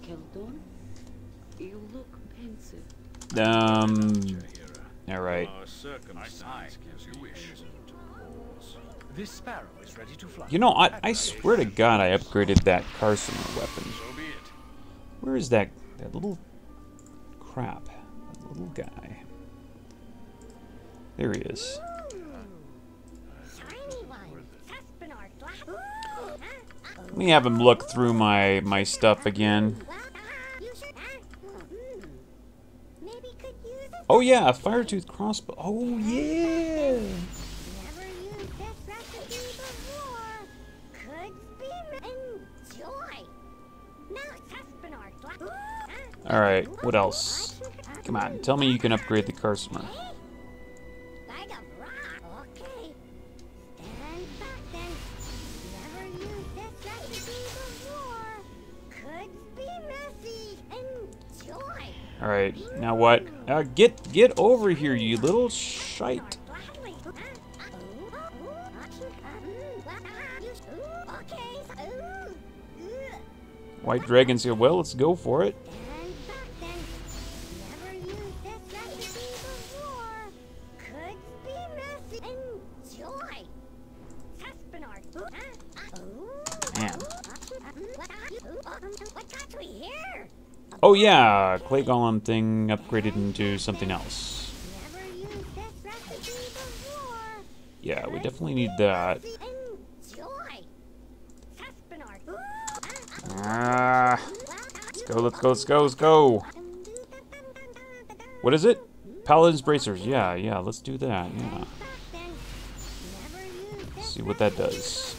Keldon, you look pensive. All right. This sparrow is ready to fly. You know, I swear to God, I upgraded that Carson weapon. Where is that little crap? That little guy. There he is. Let me have him look through my stuff again. Oh yeah, a fire-tooth crossbow. Oh yeah. All right, what else? Come on, tell me you can upgrade the Carsomer. All right, now what? Get over here, you little shite. White Dragon's here. Well, let's go for it. Man. Oh yeah, clay golem thing upgraded into something else. Yeah, we definitely need that. Let's go. What is it? Paladin's bracers. Yeah, let's do that. Yeah. See what that does.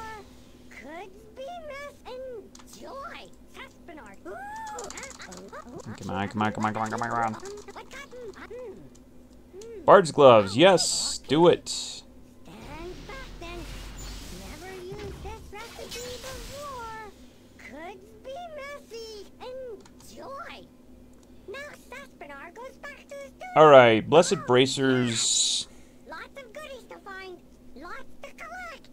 Come on. Bard's gloves. Yes, do it. All right, blessed bracers. Lots of goodies to find, lots to collect.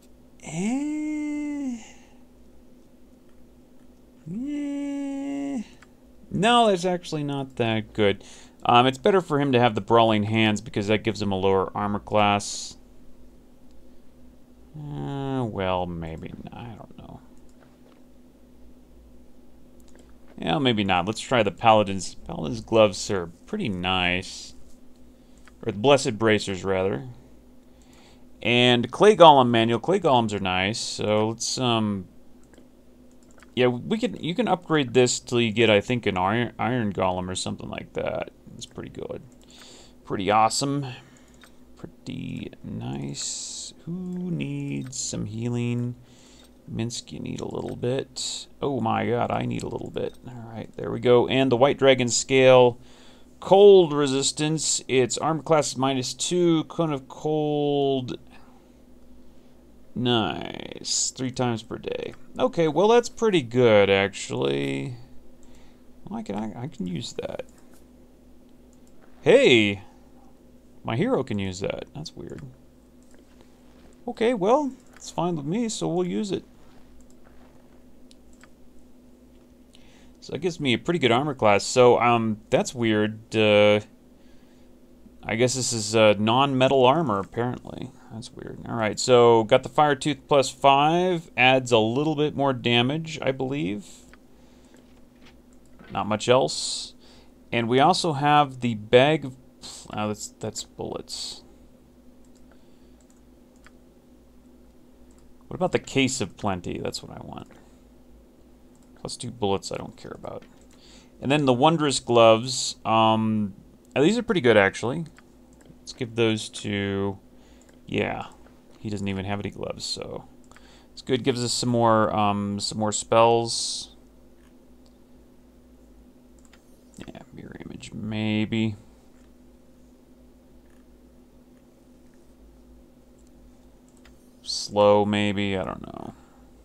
No, that's actually not that good. It's better for him to have the brawling hands because that gives him a lower armor class. Well, maybe not. I don't know. Yeah, maybe not. Let's try the Paladin's. Paladin's gloves are pretty nice. Or the Blessed Bracers, rather. And Clay Golem manual. Clay Golems are nice. So let's, yeah, you can upgrade this till you get, I think, an Iron Golem or something like that. It's pretty good. Pretty awesome. Pretty nice. Who needs some healing? Minsk, you need a little bit. Oh my god, I need a little bit. Alright, there we go. And the White Dragon Scale. Cold resistance. Its armor class is -2. Cone of cold. Nice. 3 times per day. Okay, well that's pretty good, actually. Well, I can use that. Hey! My hero can use that. That's weird. Okay, well, it's fine with me, so we'll use it. So that gives me a pretty good armor class. So, that's weird. I guess this is non-metal armor, apparently. That's weird. Alright, so got the Fire Tooth +5. Adds a little bit more damage, I believe. Not much else. And we also have the Bag of... Oh, that's bullets. What about the Case of Plenty? That's what I want. +2 bullets I don't care about. And then the Wondrous Gloves. These are pretty good, actually. Let's give those to... Yeah. He doesn't even have any gloves, so... It's good. Gives us some more spells. Yeah, mirror image, maybe. Slow, maybe. I don't know.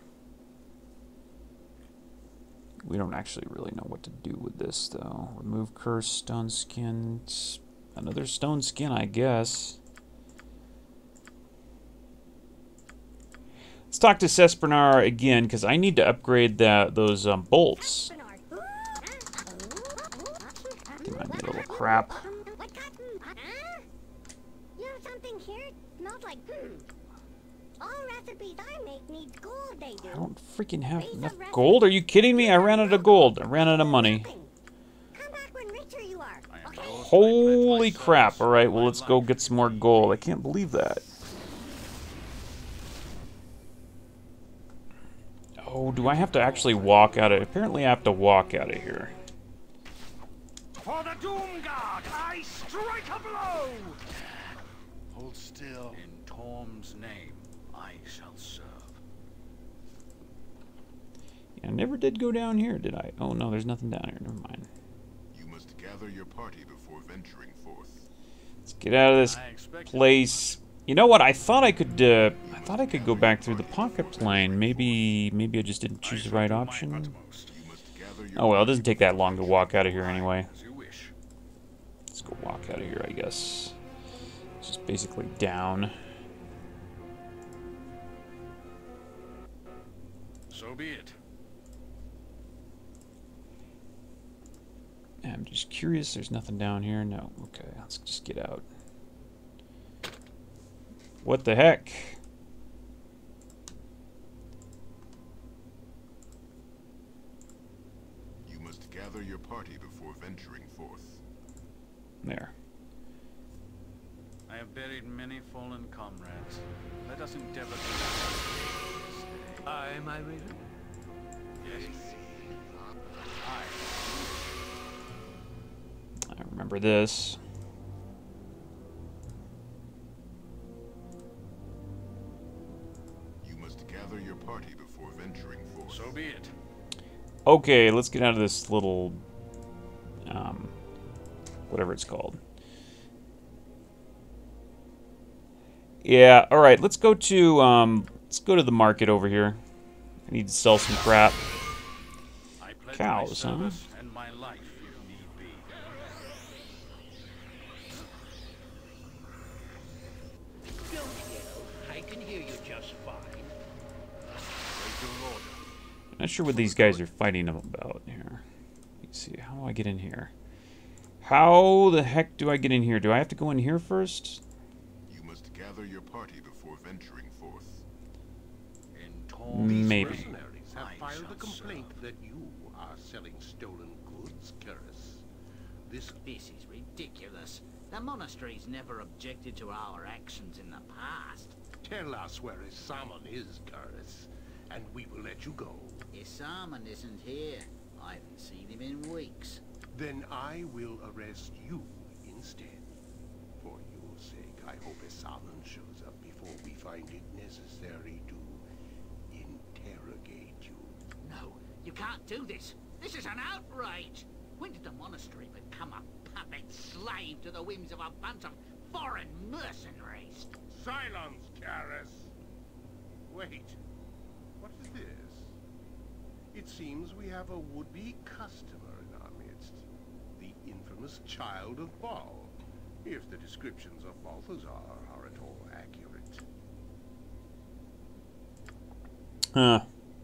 We don't actually really know what to do with this, though. Remove curse, stone skin. Another stone skin, I guess. Let's talk to Sespernar again, because I need to upgrade those bolts. Come on, you little crap. What cotton? Huh? You know something here? It smells like all recipes I make need gold, they do. I don't freaking have enough gold. Are you kidding me? I ran out of gold. I ran out of money. Come back when richer you are. Okay? Holy crap. All right, well, let's go get some more gold. I can't believe that. Oh, do I have to actually walk out of... Apparently I have to walk out of here. For the Doom Guard, I strike a blow! Hold still. In Torm's name, I shall serve. Yeah, I never did go down here, did I? Oh, no, there's nothing down here. Never mind. You must gather your party before venturing forth. Let's get out of this place. You know what? I thought I could go back through the pocket plane. Maybe I just didn't choose the right option. Oh well, it doesn't take that long to walk out of here anyway. As you wish. Let's go walk out of here, I guess. It's just basically down. So be it. I'm just curious. There's nothing down here. No. Okay, let's just get out. What the heck? You must gather your party before venturing forth. There. I have buried many fallen comrades. Let us endeavor to... Aye, my reader. Yes. I remember this. You must gather your party before venturing forth. So be it. Okay, let's get out of this little, whatever it's called. Yeah, all right. Let's go to the market over here. I need to sell some crap. I pledge Cows, my huh? service and my life if need be. Don't yell. I can hear you just fine. Wait your order. I'm not sure what these guys are fighting about here. Let's see. How do I get in here? How the heck do I get in here? Do I have to go in here first? You must gather your party before venturing forth. In Torm's Maybe. name, Mercenaries I have filed shall a complaint serve. that you are selling stolen goods, Curris. This This is ridiculous. The monastery's never objected to our actions in the past. tell us where Isaman is, Curris, and we will let you go. Isaman isn't here. I haven't seen him in weeks. Then I will arrest you instead. For your sake, I hope Isaman shows up before we find it necessary to interrogate you. No, you can't do this. This is an outrage. When did the monastery become a puppet slave to the whims of a bunch of foreign mercenaries? Silence, Curris! Wait, what is this? It seems we have a would-be customer in our midst. The infamous child of Baal, if the descriptions of Balthazar are at all accurate. Huh.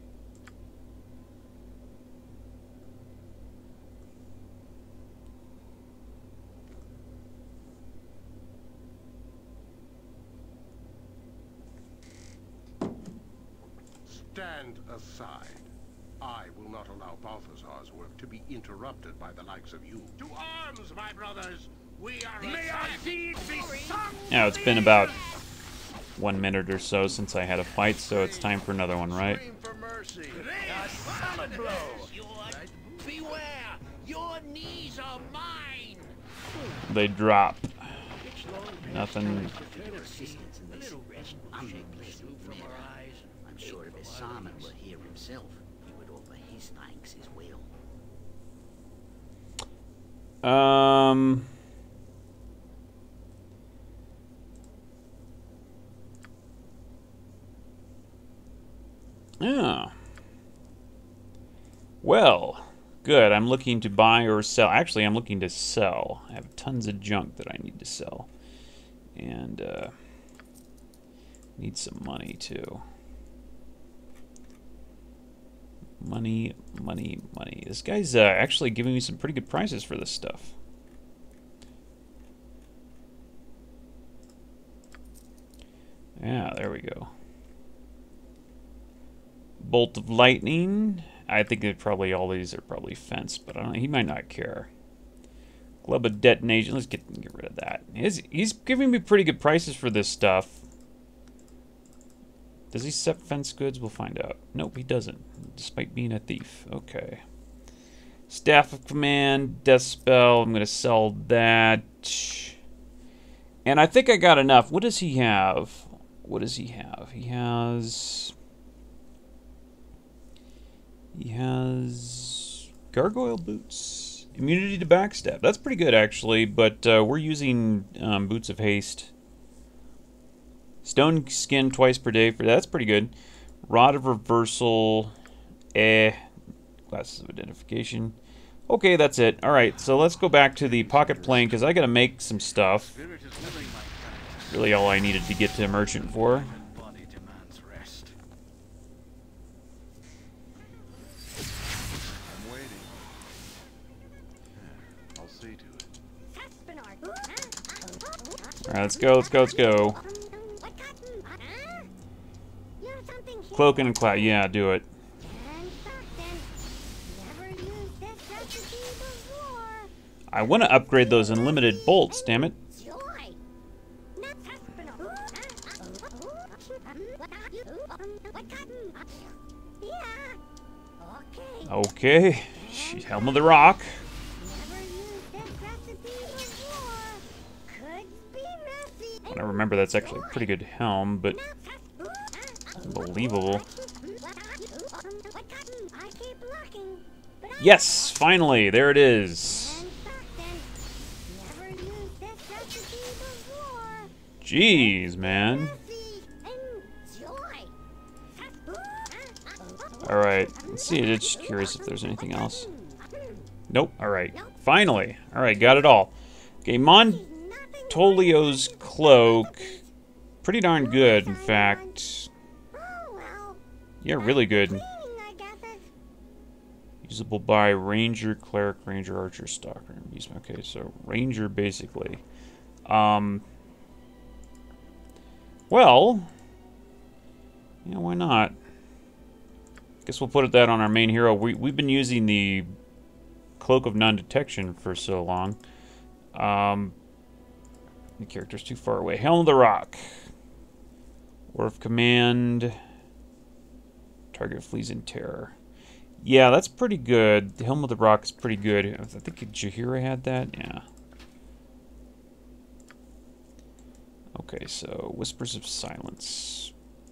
Stand aside. I will not allow Balthazar's work to be interrupted by the likes of you. To arms, my brothers! We are May our deeds be sung! Yeah, it's been about 1 minute or so since I had a fight, so it's time for another one, right? Scream for mercy. A salad blow! Beware! Your knees are mine! They drop. Nothing. Your assistance in this unpleasant matter. I'm sure if Isaman were here himself, he would offer his thanks as well. Yeah. Well, good. I'm looking to buy or sell. Actually, I'm looking to sell. I have tons of junk that I need to sell. And, need some money, too. Money, money, money. This guy's actually giving me some pretty good prices for this stuff. Yeah, there we go. Bolt of lightning. I think that probably all these are probably fenced, but I don't know. He might not care. Glove of detonation. Let's get rid of that. He's giving me pretty good prices for this stuff. Does he set fence goods? We'll find out. Nope, he doesn't, despite being a thief. Okay. Staff of Command, Death Spell. I'm going to sell that. And I think I got enough. What does he have? What does he have? He has gargoyle boots. Immunity to backstab. That's pretty good, actually, but we're using boots of haste. Stone skin twice per day. That's pretty good. Rod of reversal. Glasses of identification. Okay, that's it. Alright, so let's go back to the pocket plane, because I gotta make some stuff. Really all I needed to get to merchant for. Alright, let's go, let's go, let's go. Cloaking and cloud, yeah, do it. I want to upgrade those unlimited bolts, damn it. Okay, Helm of the Rock. I don't remember, that's actually a pretty good helm, but unbelievable. Yes, finally, there it is. Jeez, man. Alright, let's see, I'm just curious if there's anything else. Nope, alright. Finally. Alright, got it all. Okay, Montolio's cloak. Pretty darn good, in fact. Yeah, really good. Usable by Ranger, Cleric, Ranger, Archer, Stalker, and Beastman. Okay, so Ranger, basically. Well, yeah, why not? Guess we'll put that on our main hero. We've been using the Cloak of Non-Detection for so long. The character's too far away. Helm of the Rock. Or of Command. Target flees in terror. Yeah, that's pretty good. The Helm of the Rock is pretty good. I think Jahira had that. Yeah. Okay, so Whispers of Silence.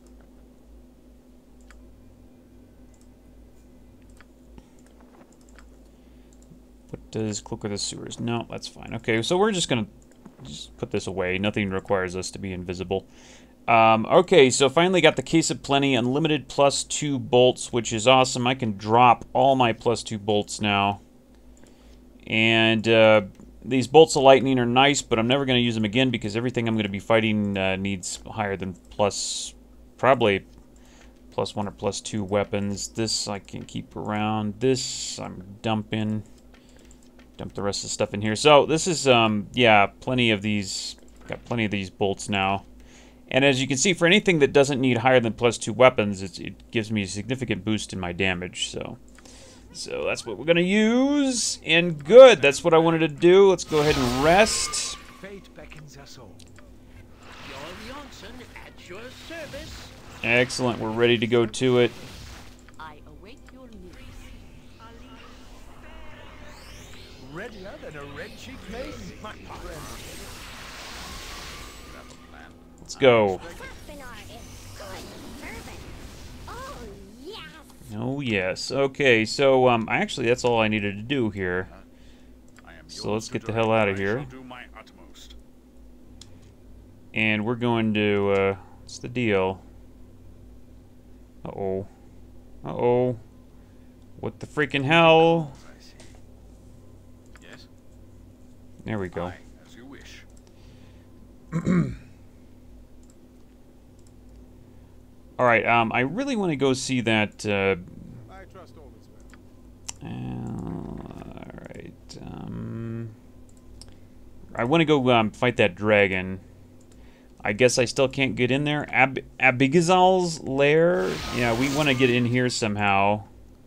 What does Cloak of the Sewers? No, that's fine. Okay, so we're just gonna put this away. Nothing requires us to be invisible. Okay, so finally got the Case of Plenty, unlimited +2 bolts, which is awesome. I can drop all my +2 bolts now. And these bolts of lightning are nice, but I'm never going to use them again because everything I'm going to be fighting needs higher than probably +1 or +2 weapons. This I can keep around. This I'm dumping. Dump the rest of the stuff in here. So this is, yeah, plenty of these. Got plenty of these bolts now. And as you can see, for anything that doesn't need higher than +2 weapons, it gives me a significant boost in my damage. So that's what we're going to use. And good, that's what I wanted to do. Let's go ahead and rest. Fate beckons us all. At your service. Excellent, we're ready to go to it. I await your news. Readier than a red-cheeked maiden, my friend. Let's go. Oh, yes. Okay, so, actually, that's all I needed to do here. So let's get the hell out of here. And we're going to, what's the deal? Uh-oh. Uh-oh. What the freaking hell? Yes? There we go. As you wish. Alright, I really want to go see that, I trust all is well. alright, I want to go, fight that dragon. I guess I still can't get in there. Abigazal's lair? Yeah, we want to get in here somehow.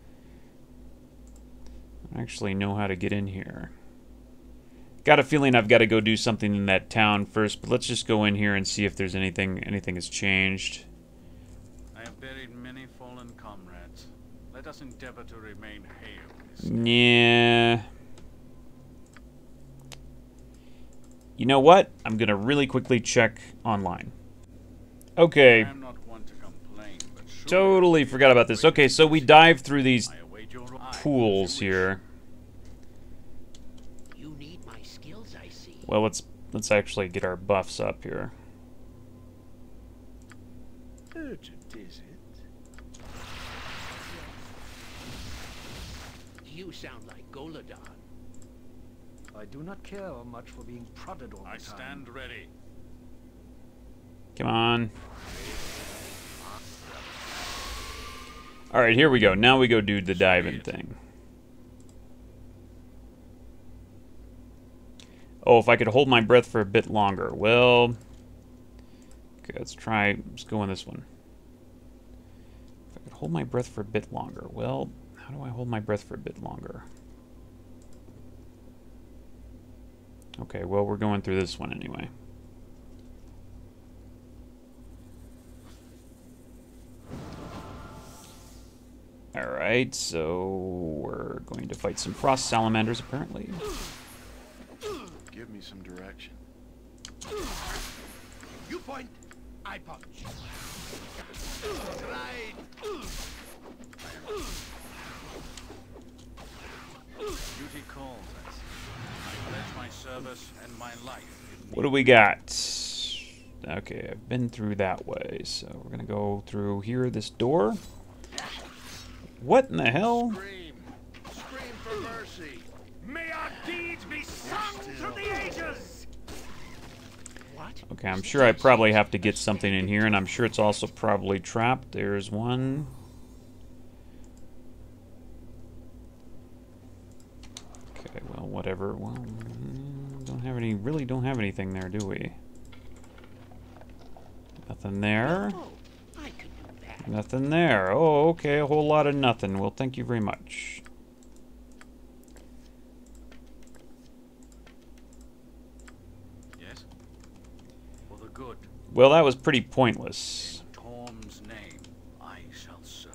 I actually know how to get in here. Got a feeling I've got to go do something in that town first, but let's just go in here and see if there's anything has changed. I have buried many fallen comrades. Let us endeavor to remain hale. Yeah. You know what? I'm gonna really quickly check online. Okay. I am not one to complain, but surely Totally forgot about this. Okay, so we dive through these I await your pools here. You need my skills, I see. Well, let's actually get our buffs up here. Urgent, is it? You sound like Goladon. I do not care much for being prodded all the I time. stand ready. Come on. Alright, here we go. Now we go do the diving thing. Oh, if I could hold my breath for a bit longer. Well, okay, let's go on this one. If I could hold my breath for a bit longer. Well, how do I hold my breath for a bit longer? Okay, well, we're going through this one anyway. Alright, so we're going to fight some frost salamanders, apparently. Give me some direction. You point, I punch. Duty calls us. I pledge my service and my life. What do we got? Okay, I've been through that way, so we're gonna go through here, this door. What in the hell? Scream. Scream for mercy. May our deeds be sung through the ages! What? Okay, I'm sure I probably have to get something in here, and I'm sure it's also probably trapped. There's one. Okay, well, whatever. Well, really don't have anything there, do we? Nothing there. Oh, I could do that. Nothing there. Oh, okay, a whole lot of nothing. Well, thank you very much. Yes? For the good. Well, that was pretty pointless. In Torm's name, I shall serve.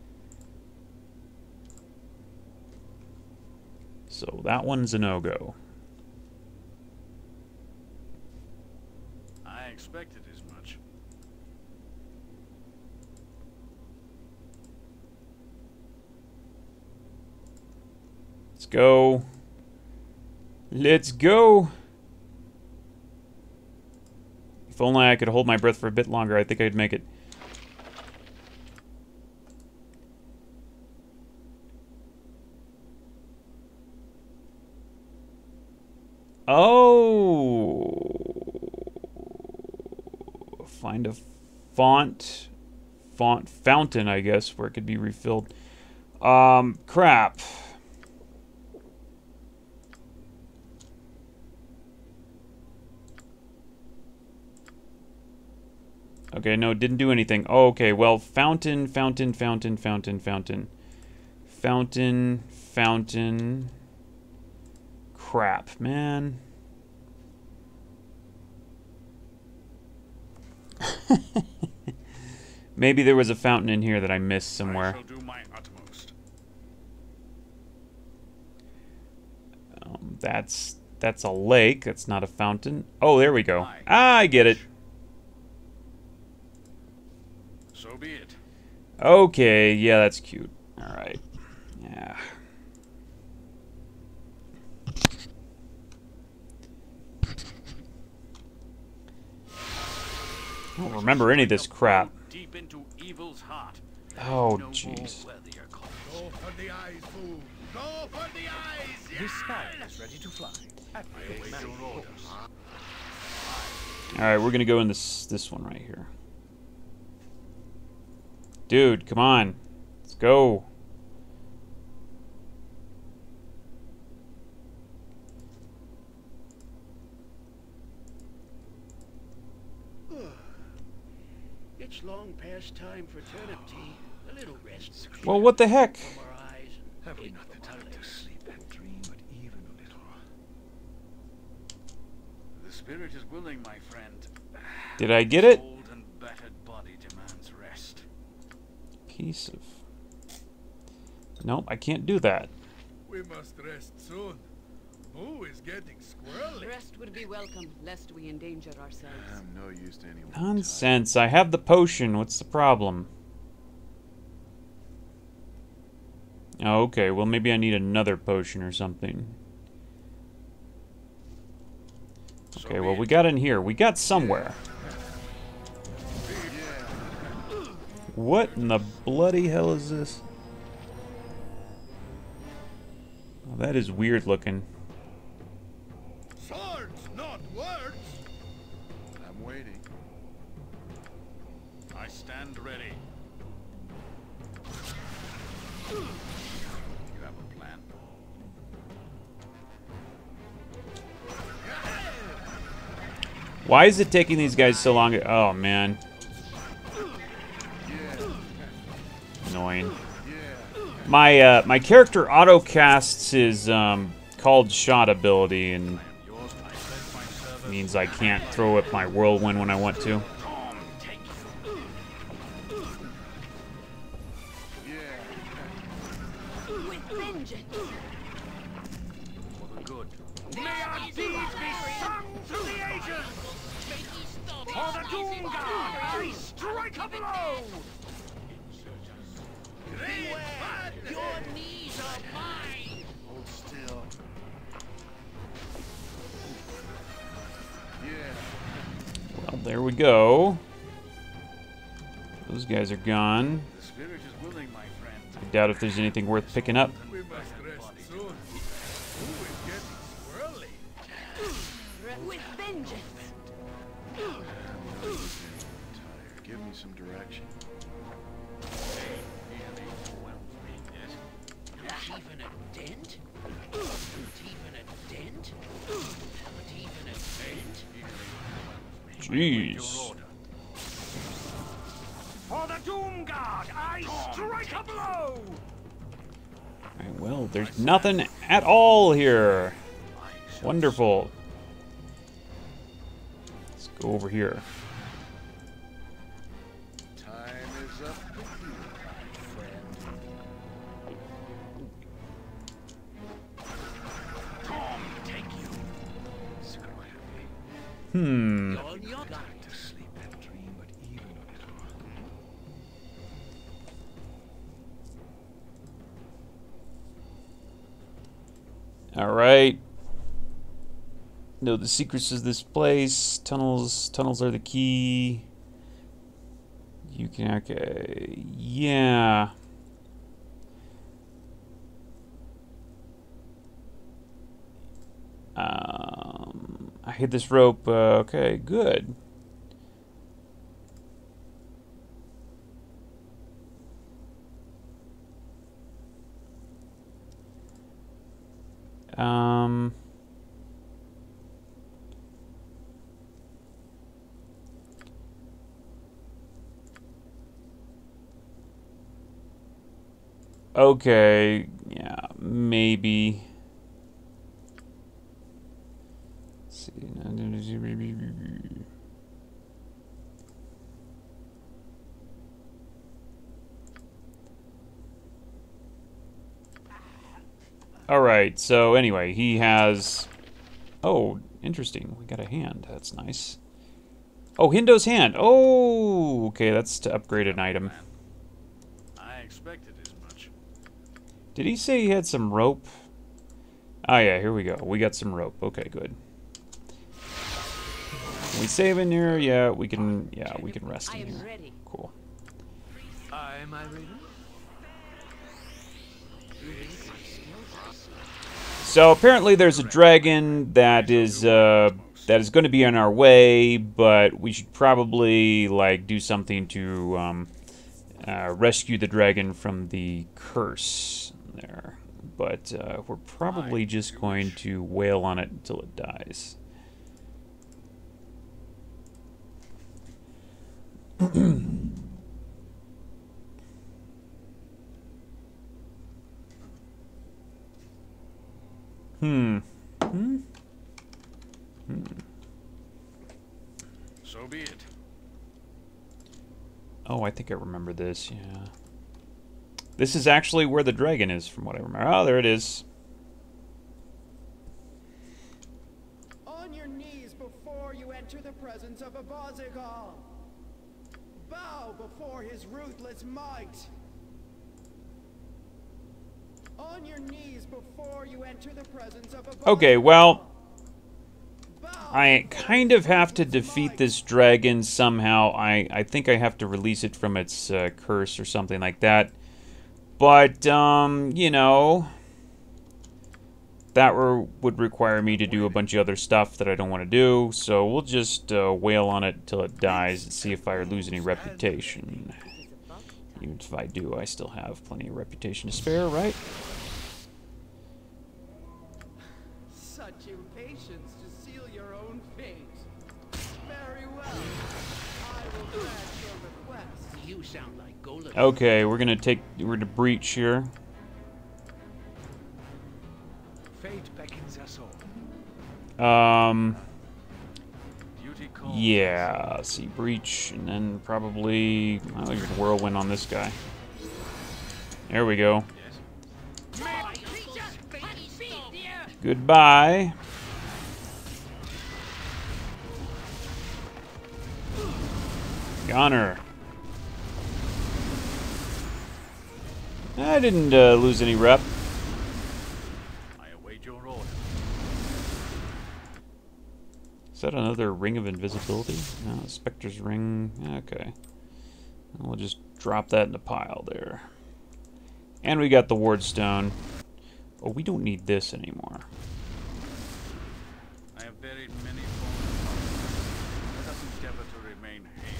So that one's a no-go. I expected as much. Let's go. Let's go. If only I could hold my breath for a bit longer, I think I'd make it. Oh. Find a fountain, I guess, where it could be refilled. Crap. Okay, no, didn't do anything. Oh, okay, well, fountain. Crap, man. Maybe there was a fountain in here that I missed I somewhere. shall do my utmost. That's a lake. That's not a fountain. Oh, there we go. Ah, I get it. So be it. Okay, yeah, that's cute. All right. Yeah. I don't remember any of this crap. Deep into evil's heart. Oh, No jeez. more worthier cause. Go for the eyes, fool. Go for the eyes. This sky is ready to fly. I await your orders. All right, we're gonna go in this one right here. Dude, come on. Let's go. It's long past time for turnip tea. A little rest. Well, what the heck? From our eyes. Have we not the time to sleep and dream, but even a little? The spirit is willing, my friend. Did I get it? Old and battered body demands rest. Piece of... Nope, I can't do that. We must rest soon. Boo is getting squirrely. Rest would be welcome, lest we endanger ourselves. I'm no use to anyone. Nonsense. I have the potion. What's the problem? Oh, okay. Well, maybe I need another potion or something. Okay, well, we got in here. We got somewhere. What in the bloody hell is this? Oh, that is weird looking. Swords, not words. I'm waiting. I stand ready. You have a plan? Why is it taking these guys so long? Oh, man. Annoying. My character auto-casts his called shot ability, and means I can't throw up my whirlwind when I want to. With vengeance. For the good. May our deeds be sung through the ages. For the Doom Guard, I strike a blow. Beware! Your knees are mine! Hold still. Well, there we go. Those guys are gone. The spirit is willing, my friend. I doubt if there's anything worth picking up. We must rest soon. Boo is getting squirrely. With vengeance. I'm tired. Give me some direction. Not even a dent? Not even a dent? Not even a dent? Jeez. For the Doom Guard, I strike a blow. Alright, well, there's nothing at all here. Wonderful. Let's go over here. Time is up with you, my friend. Tom, take you. Hmm. On your guard. To sleep and dream, but even a little. Alright. Know the secrets of this place. Tunnels are the key. You can, okay. Yeah. I hit this rope. Okay, good. Okay, yeah, maybe. Let's see. All right. So anyway, he has. Oh, interesting. We got a hand. That's nice. Oh, Hindo's hand. Oh, okay. That's to upgrade an item. I expected as much. Did he say he had some rope? Oh yeah, here we go. We got some rope. Okay, good. Can we save in here? Yeah, we can. Yeah, we can rest I in am here. ready. Cool. Am I ready? So apparently there's a dragon that is going to be on our way, but we should probably like do something to rescue the dragon from the curse there. But we're probably just going to wail on it until it dies. So be it. Oh, I think I remember this, yeah. This is actually where the dragon is, from what I remember. Oh, there it is. On your knees before you enter the presence of a Bazigal. Bow before his ruthless might. On your knees before you enter the presence of a Okay, well, I kind of have to defeat this dragon somehow. I think I have to release it from its curse or something like that. But, you know, that would require me to do a bunch of other stuff that I don't want to do. So we'll just wail on it until it dies and see if I lose any reputation. Even if I do, I still have plenty of reputation to spare, right? Such impatience to seal your own fate. Very well. I will grant your request. You sound like Golem. Okay, we're gonna breach here. Fate beckons us all. Duty calls. Yeah, see, breach, and then probably, well, you could whirlwind on this guy. There we go. Goodbye. Goner. I didn't lose any rep. I await your order. Is that another ring of invisibility? No, Spectre's ring. Okay. We'll just drop that in the pile there. And we got the ward stone. Oh, we don't need this anymore. I have buried many fallen comrades. Let us endeavor to remain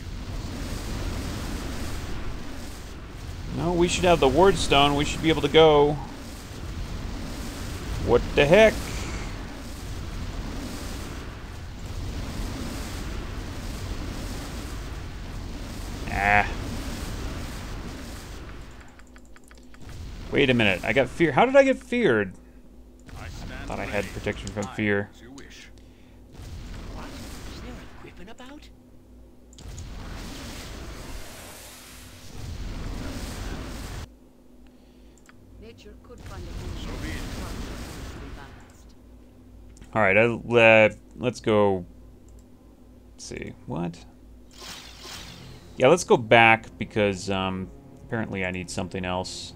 hale. No, we should have the ward stone. We should be able to go. What the heck? Ah. Wait a minute. I got fear. How did I get feared? I stand Thought I had ready. protection from Aye, fear. as you wish. What? Is there a griffin about? Nature could find a So be it. balanced. All right. Let's go. Let's see. What? Yeah, let's go back because apparently I need something else.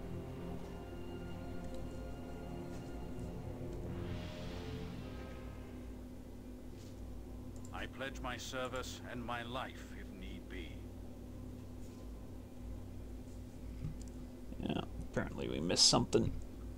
I pledge my service and my life if need be. Yeah, apparently we missed something.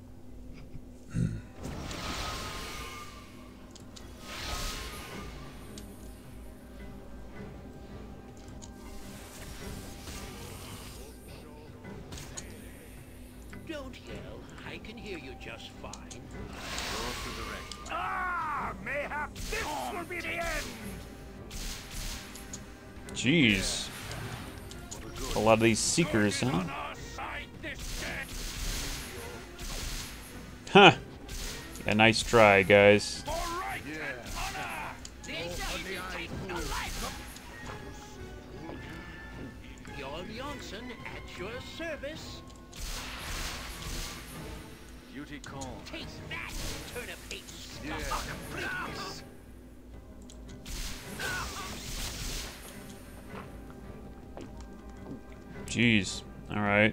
Don't yell. I can hear you just fine. Yours to direct. Ah, mayhaps this will be the end. Jeez. A lot of these seekers, huh? On our side this day. Huh. Yeah, nice try, guys. For right and honor. Jon Johnson at your service. Duty calls. Taste that, turnip-hate stuff. Jeez. All right.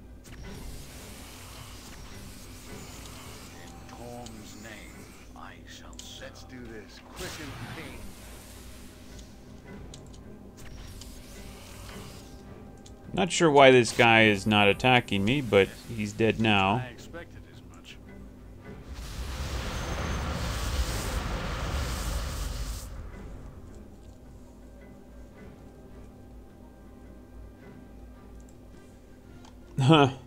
In Torm's name, I shall serve. Let's do this quick and clean. Not sure why this guy is not attacking me, but he's dead now. I expected as much. Huh.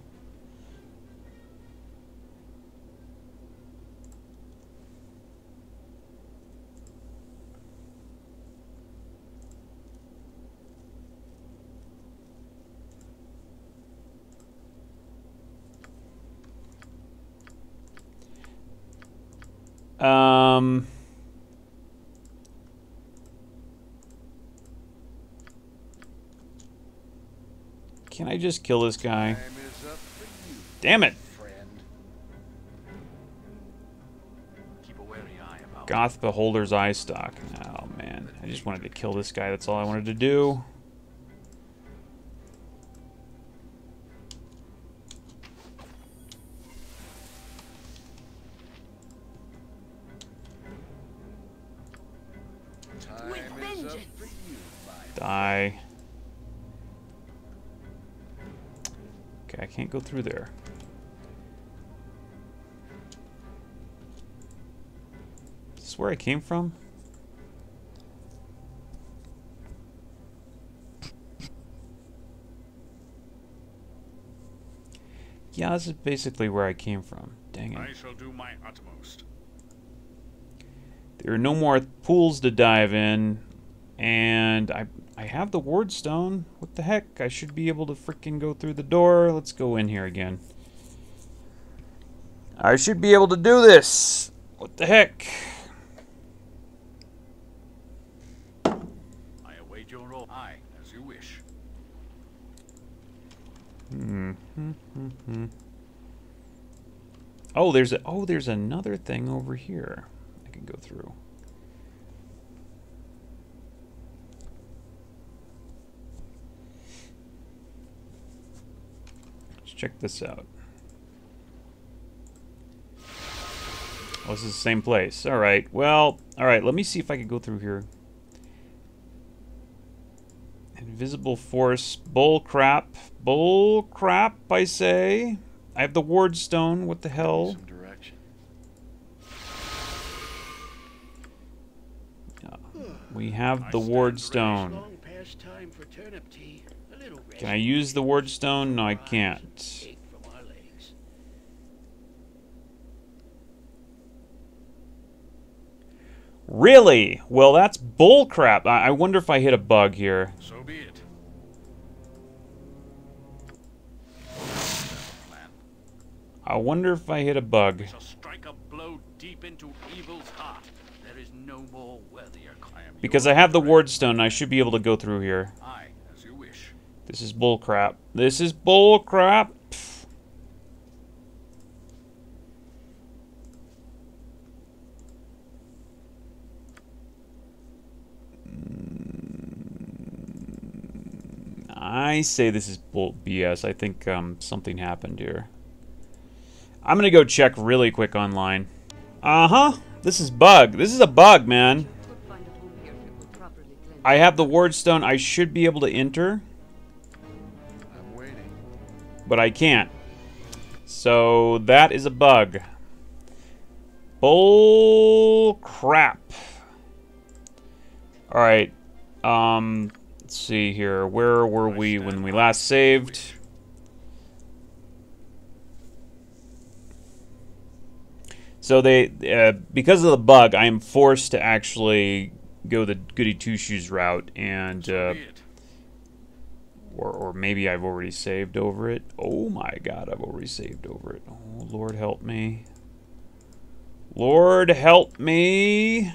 Can I just kill this guy? Time is up for you, Damn it! friend. Keep a wary eye about. Goth Beholder's Eye Stock. Oh man, I just wanted to kill this guy. That's all I wanted to do. Time is up for you, my Die. Okay, I can't go through there. Is this where I came from? Yeah, this is basically where I came from. Dang it. I shall do my utmost. There are no more pools to dive in, and I have the ward stone. What the heck? I should be able to freaking go through the door. Let's go in here again. I should be able to do this. What the heck? I await your roll. Aye, as you wish. Oh, there's another thing over here I can go through. Let's check this out. Oh, this is the same place. All right. Well, all right. Let me see if I can go through here. Invisible force. Bull crap. Bull crap, I say. I have the ward stone. What the hell? some direction. We have the ward stone. Long past time for turnip tea. A little rest. Can I use the ward stone? No, I can't. Take from our legs. Really? Well, that's bull crap. I wonder if I hit a bug here. So be it. Plan. I wonder if I hit a bug. Shall strike a blow deep into evil's heart. There is no more worthier. I am Because your I have the friend. ward stone, I should be able to go through here. Aye, as you wish. This is bull crap. This is bull crap. Pfft. I say this is bull BS. I think something happened here. I'm gonna go check really quick online. Uh-huh. This is bug. This is a bug, man. Could find a home here if it were properly cleansed. I have the ward stone. I should be able to enter, I'm waiting. but I can't. So that is a bug. Bull crap. All right. Let's see here. Where were we when we last saved? So they, because of the bug, I am forced to actually go the goody two shoes route, and So be it. or maybe I've already saved over it. Oh my God, I've already saved over it. Oh Lord, help me! Lord, help me!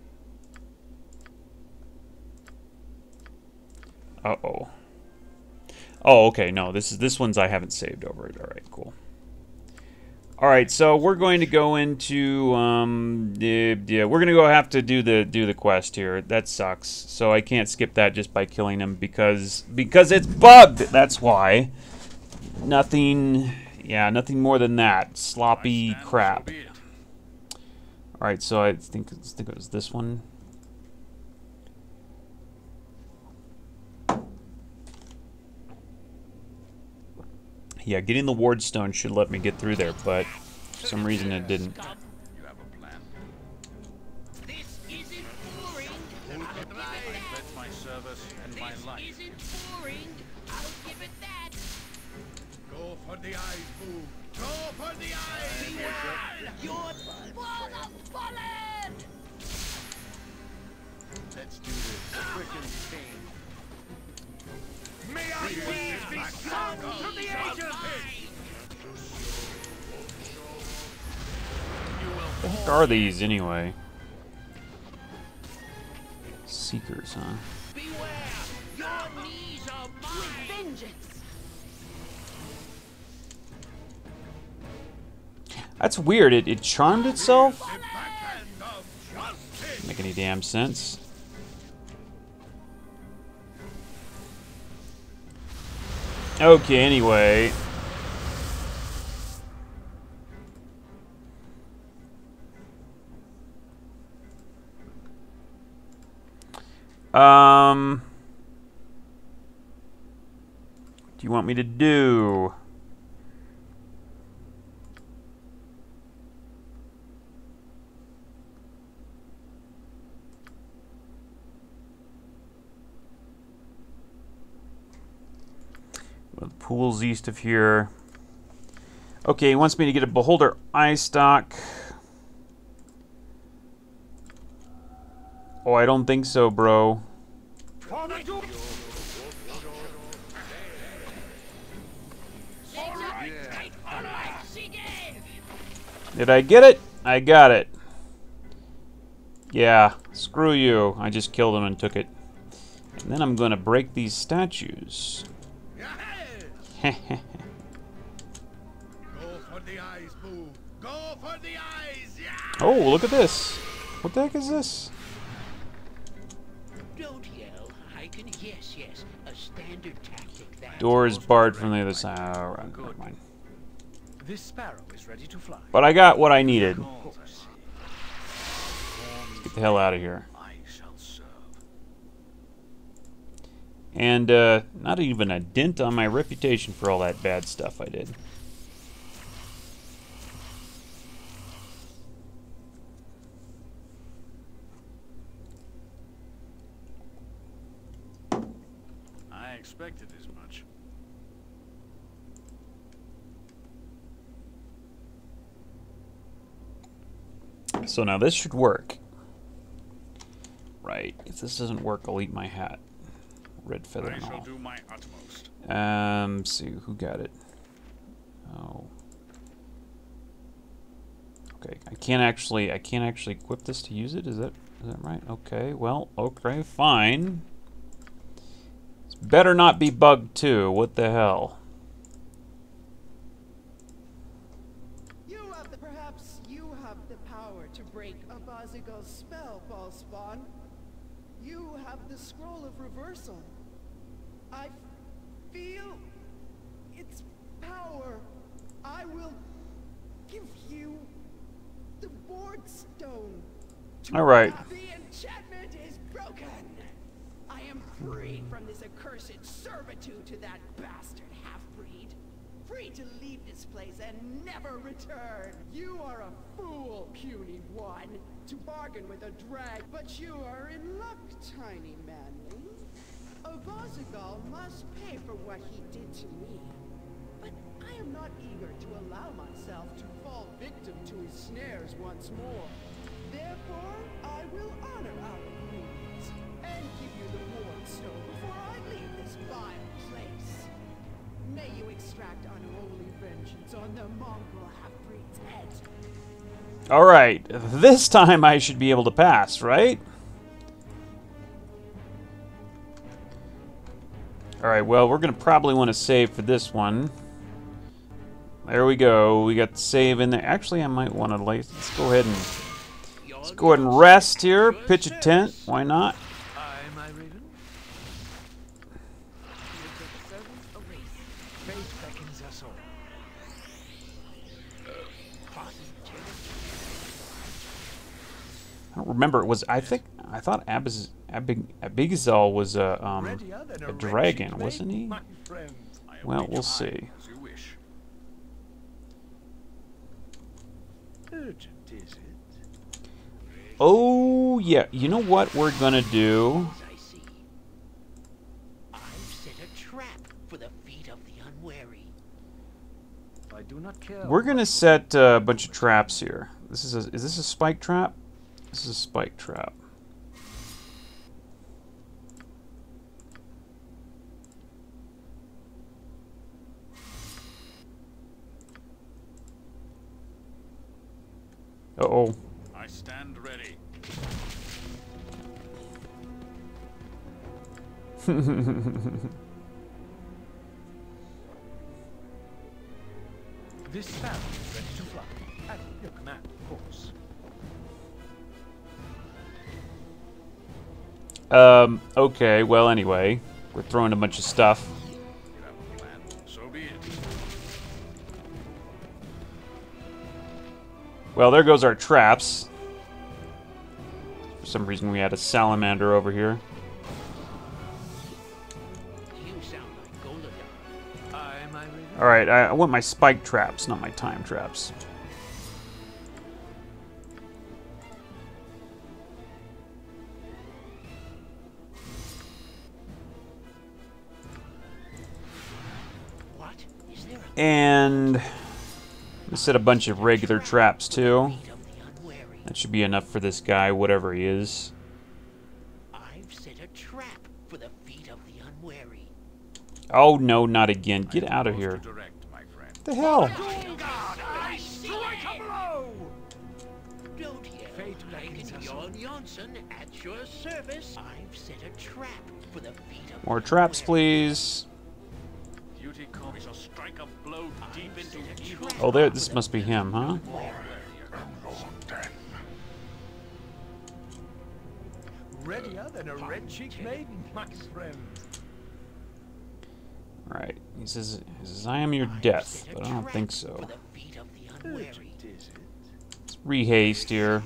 Uh-oh. Oh, okay. No, this one's I haven't saved over it. All right, cool. All right, so we're going to go into yeah, we're gonna go have to do the quest here. That sucks. So I can't skip that just by killing him because it's bugged. That's why. Nothing. Yeah, nothing more than that. Sloppy I stand, crap. So be it. All right, so I think it was this one. Yeah, getting the ward stone should let me get through there, but for some reason it didn't. You have a plan. This isn't boring. I pledge my service and my This life. isn't boring. I'll give it that. Go for the eye, fool. Go for the eye. You're for the bullet! Let's do this. Frickin' pain. May I please be sung to the agent! You will The heck are these anyway? Seekers, huh? Beware! Your knees are mine! Vengeance! That's weird. It charmed itself? Doesn't make any damn sense. Okay, anyway. What do you want me to do? Well, the pool's east of here. Okay, he wants me to get a beholder eye stock. Oh, I don't think so, bro. Did I get it? I got it. Yeah, screw you. I just killed him and took it. And then I'm going to break these statues. Go for the eyes, Boo. Go for the eyes. Yeah. Oh, look at this. What the heck is this? Don't yell. I can yes. A standard tactic that. Door is barred from the other side. Oh, right, never mind. This sparrow is ready to fly. But I got what I needed. Let's get the hell out of here. I shall serve. And not even a dent on my reputation for all that bad stuff I did. I expected as much. So now this should work. Right. If this doesn't work, I'll eat my hat. Red feather I and shall all. do my utmost. Let's see, who got it? Oh. Okay, I can't actually equip this to use it. Is that right? Okay. Well, okay, fine. It's better not be bugged too. What the hell? Perhaps you have the power to break a Bazigal's spell, Ballspawn. You have the scroll of reversal. I feel its power. I will give you the board stone. All right. The enchantment is broken. I am free from this accursed servitude to that bastard half-breed. Free to leave this place and never return. You are a fool, puny one, to bargain with a drag, but you are in luck, tiny manling. A Bazigal must pay for what he did to me. But I am not eager to allow myself to fall victim to his snares once more. Therefore, I will honor our agreement and give you the ward stone before I leave this vile place. May you extract unholy vengeance on the mongrel half-breed's head. All right. This time I should be able to pass, right? All right. Well, we're going to probably want to save for this one. There we go. We got the save in there. Actually, I might want to let's go ahead and rest here. Pitch a tent. Why not? Aye, my raven. Fate beckons us all. I don't remember. It was. I thought Abigazal was a dragon, wasn't he? Well, we'll see. As you wish. Urgent, is it? Oh yeah. You know what we're gonna do? I see. I've set a trap for the feet of the unwary. I do not care. We're gonna set a bunch of traps here. Is this a spike trap? This is a spike trap. Uh-oh. I stand ready. This sparrow is ready to fly. At your command, of course. Okay, well, anyway. We're throwing a bunch of stuff. You have a plan. So be it. Well, there goes our traps. For some reason, we had a salamander over here. You sound like Golden. Am I ready? Alright, I want my spike traps, not my time traps. What? Is there a And we set a bunch of regular traps too. feet of the unwary? That should be enough for this guy, whatever he is. I've set a trap for the feet of the unwary. Oh no, not again. Get I am out of close here. to direct, my friend. What the hell? Doomguard, I strike a blow! Don't yell. Fate I beckons can us Jon Janssen at your service. I've set a trap for the feet of More the traps, unwary. please. Duty calls. We shall strike a blow deep into evil. Oh, there. This must be him, huh? Readier than a red-cheeked maiden, my friend. Right. He says, I am your death, but I don't think so. For the feet of the unwary. Urgent, is it? Let's rehaste here.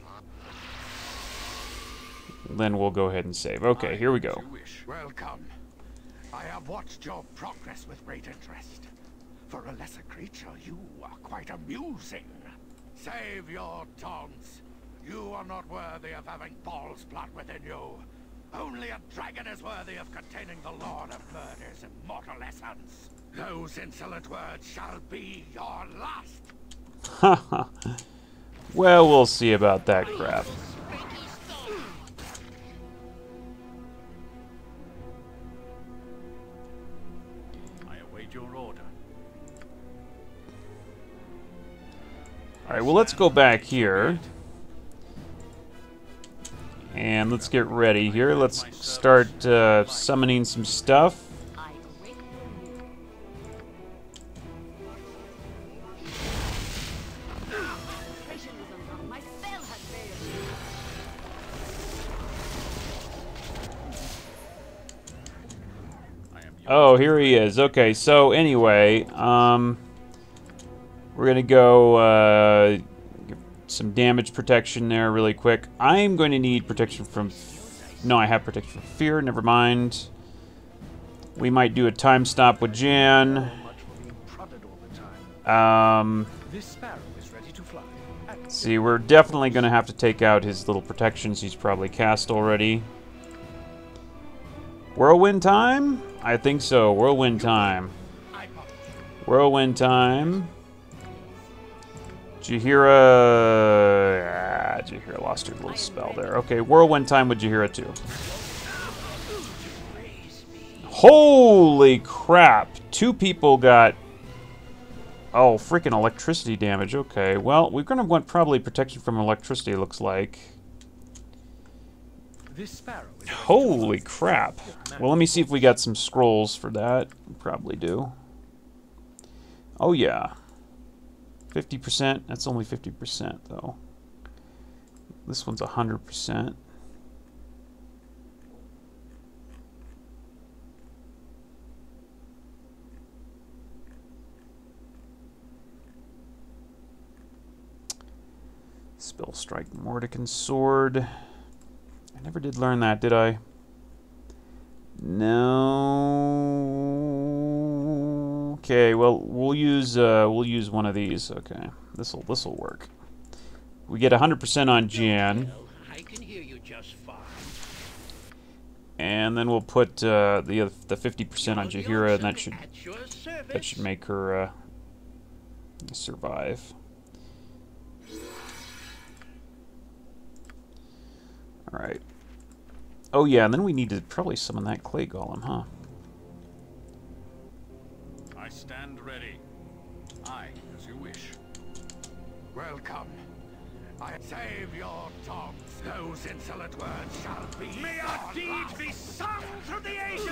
Then we'll go ahead and save. Okay, here we go. You wish. Welcome. I have watched your progress with great interest. For a lesser creature, you are quite amusing. Save your taunts. You are not worthy of having Bald's blood within you. Only a dragon is worthy of containing the Lord of Murder's immortal essence. Those insolent words shall be your last. Haha. Well, we'll see about that crap. I await your order. Alright, well, let's go back here. And let's get ready here. Let's start summoning some stuff. I await your will. Concentration was unwrong. My spell had failed. I am yours. Oh, here he is. Okay, so anyway, we're gonna go give some damage protection there really quick. I'm going to need protection from... No, I have protection from fear. Never mind. We might do a time stop with Jan. Much for being prodded all the time. This sparrow is ready to fly. At See, we're definitely going to have to take out his little protections he's probably cast already. Whirlwind time? I think so. Whirlwind time. Whirlwind time. Jaheira... Jaheira lost her little spell there. Okay, Whirlwind time with Jaheira too. Holy crap! 2 people got... Oh, freaking electricity damage. Okay, well, we're going to want probably protection from electricity, it looks like. this sparrow is ready to Holy fly. crap. Your command. Well, let me see if we got some scrolls for that. We probably do. Oh, yeah. 50%. That's only 50%, though. This one's 100%. Spell Strike Mordecai Sword. I never did learn that, did I? No. Okay, well we'll use one of these. Okay, this'll work. We get 100% on Jan, Well, I can hear you just fine. and then we'll put the 50% on Jon Jaheira, and Janssen at your service. that should make her survive. All right. Oh yeah, and then we need to probably summon that clay golem, huh? I stand ready. Aye, as you wish. Welcome. I save your tongues. Those insolent words shall be. May our deeds be sung through the ages.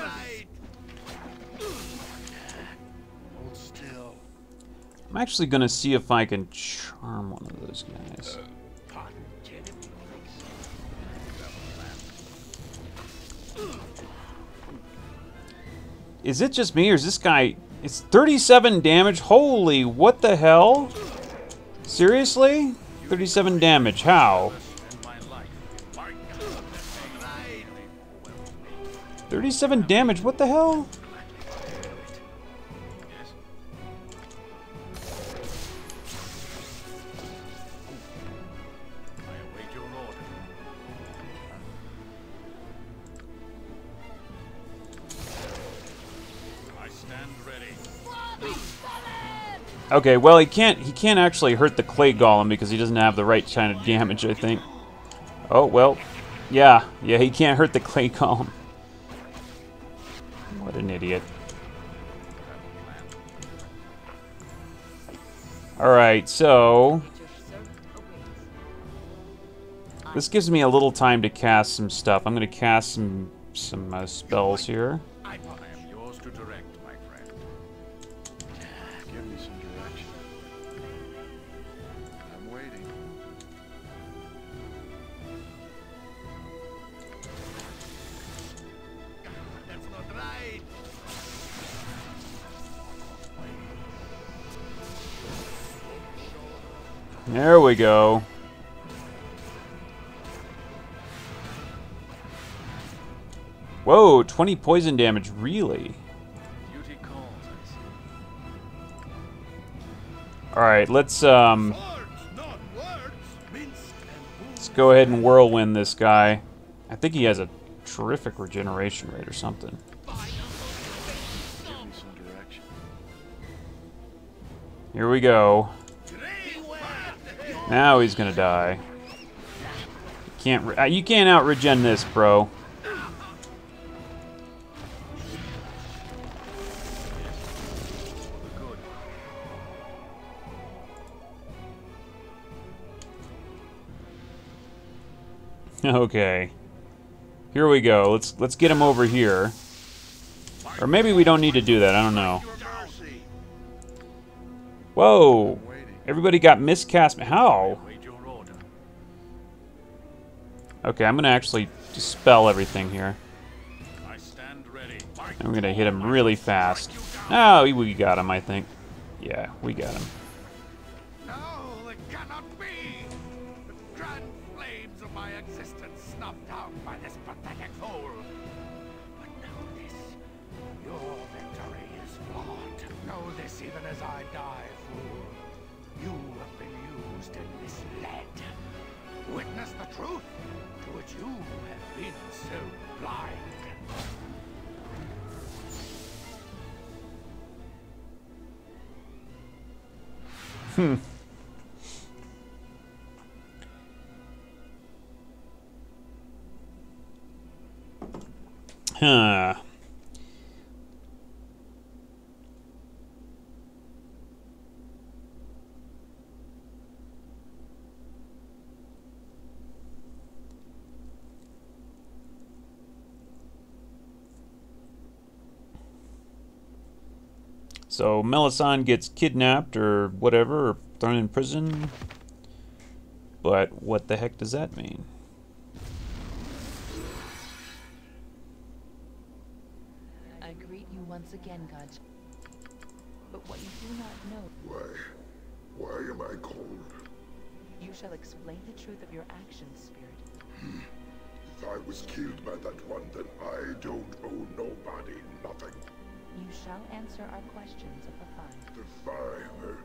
Hold still. I'm actually gonna see if I can charm one of those guys. Pardon, Jenny, Is it just me, or is this guy... It's 37 damage? Holy, what the hell? Seriously? 37 damage, how? 37 damage, what the hell? Okay, well he can't actually hurt the clay golem because he doesn't have the right kind of damage, I think. Oh well, yeah, he can't hurt the clay golem. What an idiot. Alright, so this gives me a little time to cast some stuff. I'm gonna cast some spells here. I am yours to direct, my friend. Give me some direction. I'm waiting. That's not right. There we go. Whoa, 20 poison damage, really? Duty calls, I see. Alright, let's go ahead and whirlwind this guy. I think he has a terrific regeneration rate or something. Give me some direction. Here we go. Now he's gonna die. You can't out-regen this, bro. Okay. Here we go. Let's get him over here. Or maybe we don't need to do that. I don't know. Whoa! Everybody got miscast. How? Okay, I'm gonna actually dispel everything here. And we're gonna hit him really fast. Oh, we got him, I think. Yeah, we got him. No, it cannot be. The grand flames of my existence snuffed out by this pathetic fool. But know this, your victory is flawed. Know this even as I die, fool. You have been used and misled. Witness the truth to which you have been so blind. Huh. So Melisande gets kidnapped or whatever, or thrown in prison. But what the heck does that mean? I greet you once again, God. But what you do not know, Why am I cold? you shall explain the truth of your actions, Spirit. If I was killed by that one, then I don't owe nobody nothing. You shall answer our questions of the fire. The fire.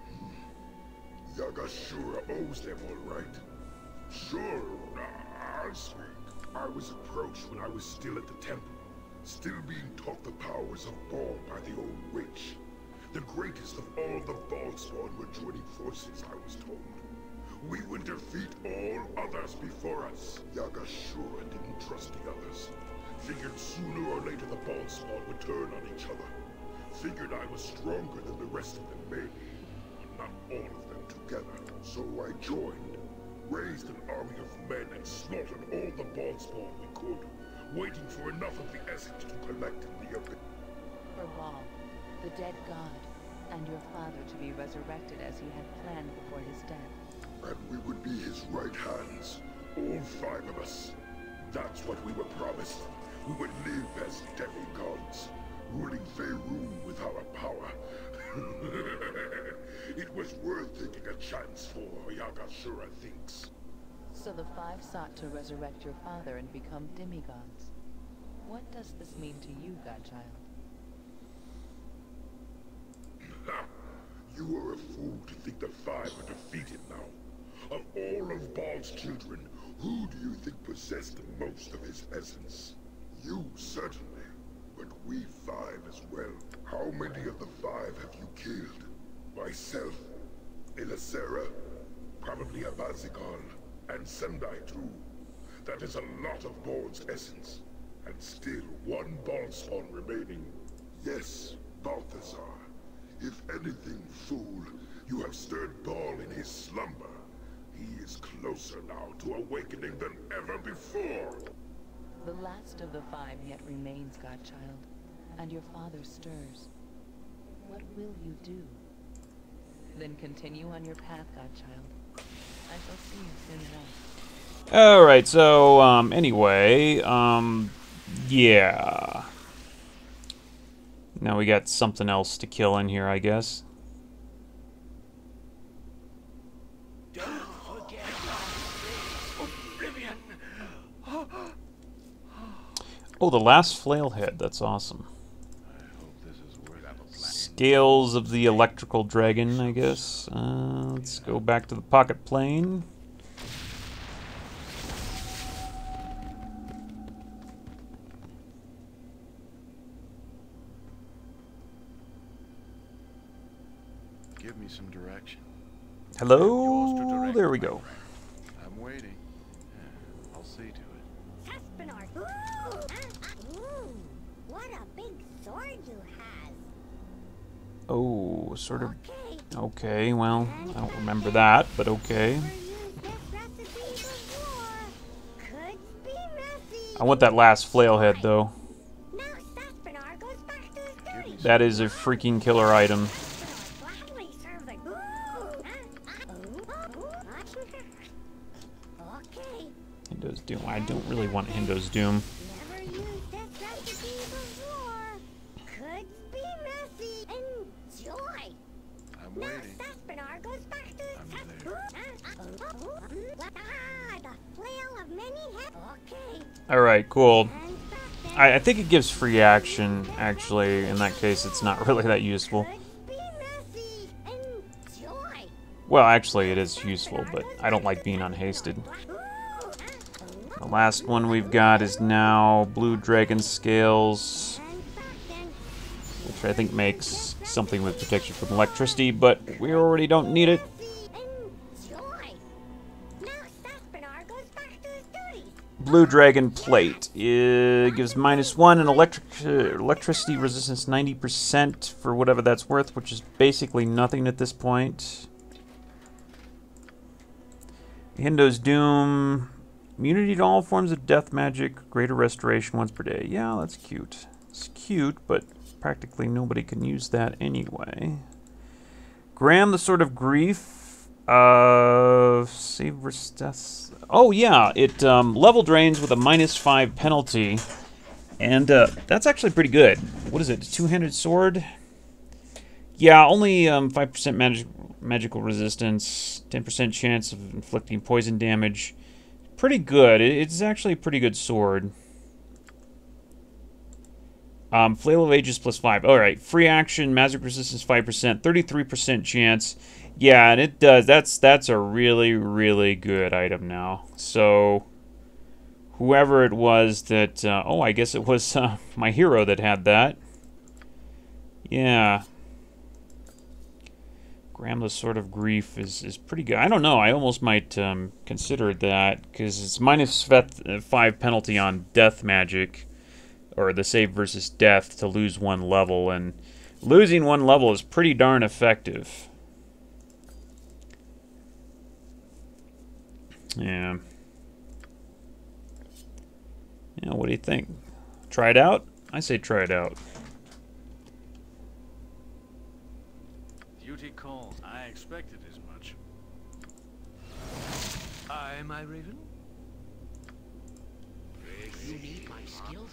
Yagashura owes them all right. Sure, I'll speak. I was approached when I was still at the temple, still being taught the powers of Baal by the old witch. The greatest of all the Baldurs were joining forces, I was told. We would defeat all others before us. Yagashura didn't trust the others. Figured sooner or later the Baldurs would turn on each other. Figured I was stronger than the rest of them maybe, but not all of them together. So I joined. raised an army of men and slaughtered all the Baldspawn we could, waiting for enough of the essence to collect in the abyss. For Bal, the dead god, and your father to be resurrected as he had planned before his death. And we would be his right hands, all 5 of us. That's what we were promised. We would live as demigods, ruling Faerun with our power. It was worth taking a chance for, Yagashura thinks. So the 5 sought to resurrect your father and become demigods. What does this mean to you, godchild? You are a fool to think the 5 are defeated now. Of all of Baal's children, who do you think possessed the most of his essence? You, certainly. But we 5 as well. How many of the 5 have you killed? Myself, Elisera, probably Abazikal, and Sendai too. That is a lot of Baal's essence. And still 1 Baldspawn remaining. Yes, Balthazar. If anything, fool, you have stirred Baal in his slumber. He is closer now to awakening than ever before. The last of the 5 yet remains, godchild, and your father stirs. What will you do? Then continue on your path, godchild. I shall see you soon enough. Alright, so, anyway, yeah. Now we got something else to kill in here, I guess. Don't forget Oblivion. Oh, the last flailhead. That's awesome. I hope this is worth Scales of the electrical dragon, I guess. Let's go back to the pocket plane. Give me some direction. Hello? There we go. I'm waiting. I'll see to it. Taspinar! Ooh, what a big sword you have. Oh, sort of. Okay. Okay, well, I don't remember that, but okay. I want that last flailhead, though. That is a freaking killer item. Hindo's Doom. I don't really want Hindo's Doom. Never used this recipe before. Could be messy. Enjoy. I'm waiting. Saspinar goes back to his the flail of many heads. Okay. Alright, cool. I think it gives free action, actually. In that case, it's not really that useful. Well, actually, it is useful, but I don't like being unhasted. The last one we've got is now Blue Dragon Scales, which I think makes something with protection from electricity, but we already don't need it. Blue Dragon Plate. It gives -1 and electricity resistance 90% for whatever that's worth, which is basically nothing at this point. Hindo's Doom. Immunity to all forms of death magic, greater restoration once per day. Yeah, that's cute. It's cute, but practically nobody can use that anyway. Graham, the Sword of Grief. Save versus death. Oh, yeah, it level drains with a -5 penalty. And that's actually pretty good. What is it, a two-handed sword? Yeah, only 5% magical resistance, 10% chance of inflicting poison damage. Pretty good. It's actually a pretty good sword. Flail of Ages +5. Alright, free action, magic resistance 5%, 33% chance. Yeah, and it does. That's a really, really good item now. So, whoever it was that... oh, I guess it was my hero that had that. Yeah. Gramla's Sword of Grief is pretty good. I don't know. I almost might consider that, because it's -5 penalty on death magic, or the save versus death, to lose 1 level, and losing 1 level is pretty darn effective. Yeah. Yeah, what do you think? Try it out? I say try it out. Duty calls. I expected as much. Aye, my Raven? You need my skills,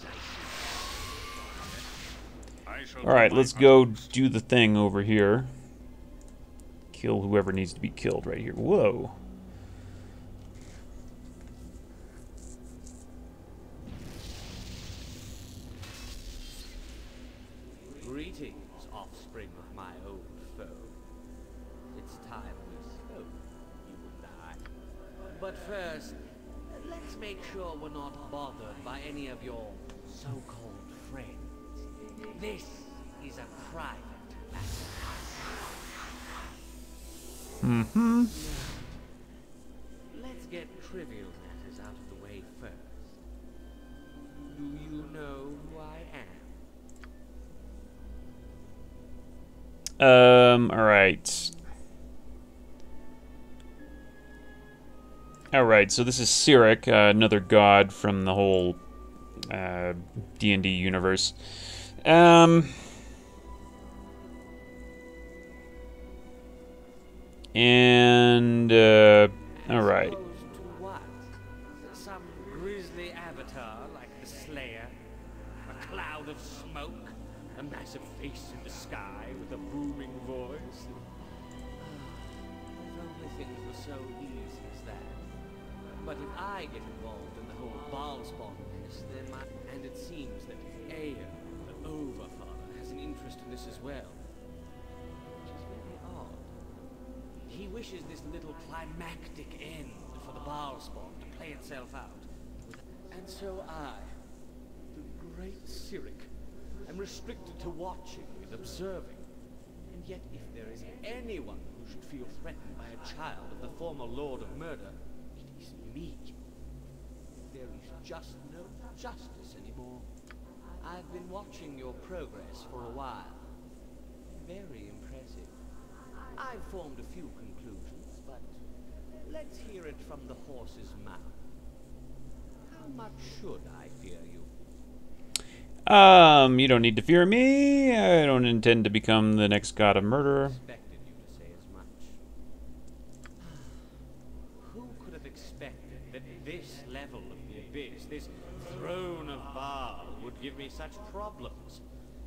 I see. Alright, let's go do the thing over here. Kill whoever needs to be killed right here. Whoa. Greetings, offspring of my old foe. It's time we spoke, you and I. But first, let's make sure we're not bothered by any of your so-called friends. This is a private matter. Mm-hmm. Let's get trivial matters out of the way first. Do you know who I am? Alright. Alright, so this is Cyric, another god from the whole D&D universe. Alright. To what? Some grisly avatar like the Slayer? A cloud of smoke? A massive face in the sky with a booming voice? If only things were so easy as that. But if I get involved in the whole Baldurs mess, then my... And it seems that Aya, the Overfather, has an interest in this as well. Which is very odd. He wishes this little climactic end for the Baldurs to play itself out. And so I, the great Cyric, am restricted to watching and observing. And yet if there is anyone who should feel threatened by a child of the former Lord of Murder, it is me. There is just no justice anymore. I've been watching your progress for a while. Very impressive. I've formed a few conclusions, but let's hear it from the horse's mouth. How much should I fear you? You don't need to fear me. I don't intend to become the next god of murder. Expected you to say as much. Who could have expected that this level of the abyss, this throne of Baal, would give me such problems?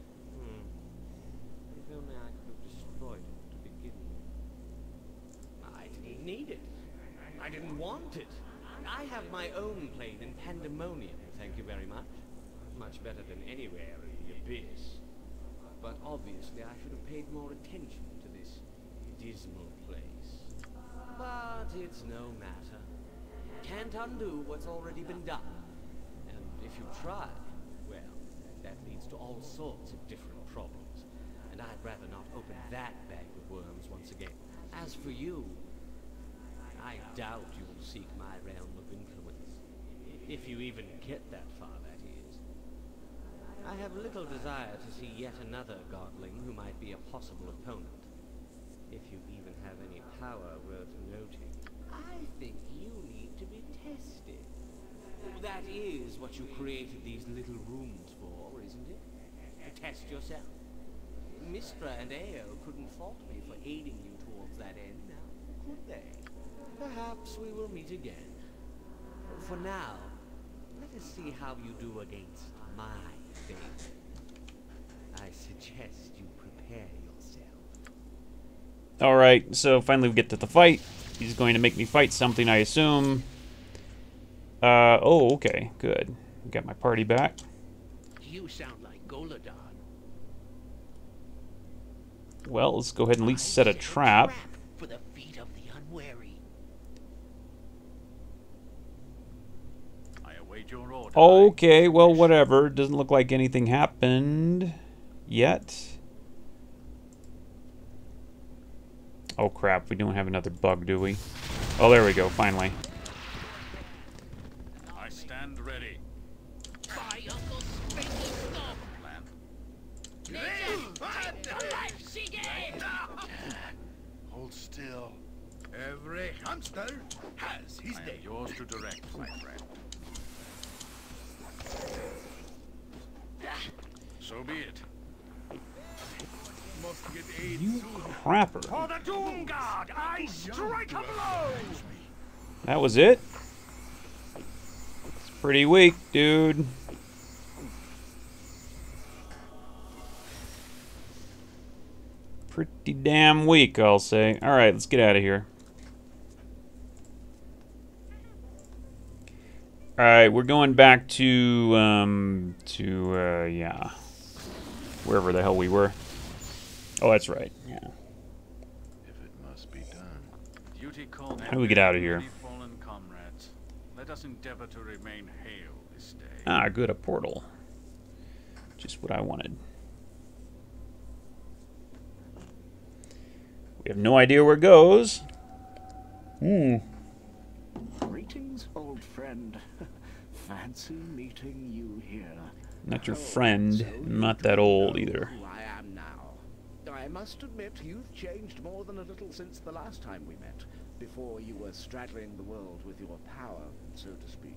If only I could have destroyed it to begin with. I didn't need it. I didn't want it. I have my own plane in Pandemonium, thank you very much. Much better than anywhere in the abyss. But obviously I should have paid more attention to this dismal place. But it's no matter. Can't undo what's already been done. And if you try, well, that leads to all sorts of different problems. And I'd rather not open that bag of worms once again. As for you, I doubt you will seek my realm of influence. If you even get that far, that is. I have little desire to see yet another godling who might be a possible opponent. If you even have any power worth noting. I think you need to be tested. That is what you created these little rooms for, isn't it? To test yourself. Mistra and Ao couldn't fault me for aiding you towards that end, now, could they? Perhaps we will meet again. For now, let us see how you do against my favorite. I suggest you prepare yourself. Alright, so finally we get to the fight. He's going to make me fight something, I assume. Oh, okay, good. Got my party back. You sound like Goladon. Well, let's go ahead and at least set a trap. For the feet of the unwary. I await your order. Okay, well, whatever. Doesn't look like anything happened yet. Oh, crap. We don't have another bug, do we? Oh, there we go, finally. I stand ready. By Uncle Spanky Thumb. Hold still. Every hamster has his day. Yours to direct, my friend. So be it. Must get aid You soon. crapper. For the Doom Guard, I strike a blow! That was it? It's pretty weak, dude. Pretty damn weak, I'll say. Alright, let's get out of here. Alright, we're going back to, yeah. Wherever the hell we were. Oh, that's right, yeah. If it must be done. Duty called. How do we get out of here? Many fallen comrades. Let us endeavor to remain hale this day. Ah, good, a portal. Just what I wanted. We have no idea where it goes. Greetings, old friend. Fancy meeting you here. Not your friend. I'm not that old either. Who I am now. I must admit, you've changed more than a little since the last time we met, before you were straddling the world with your power, so to speak.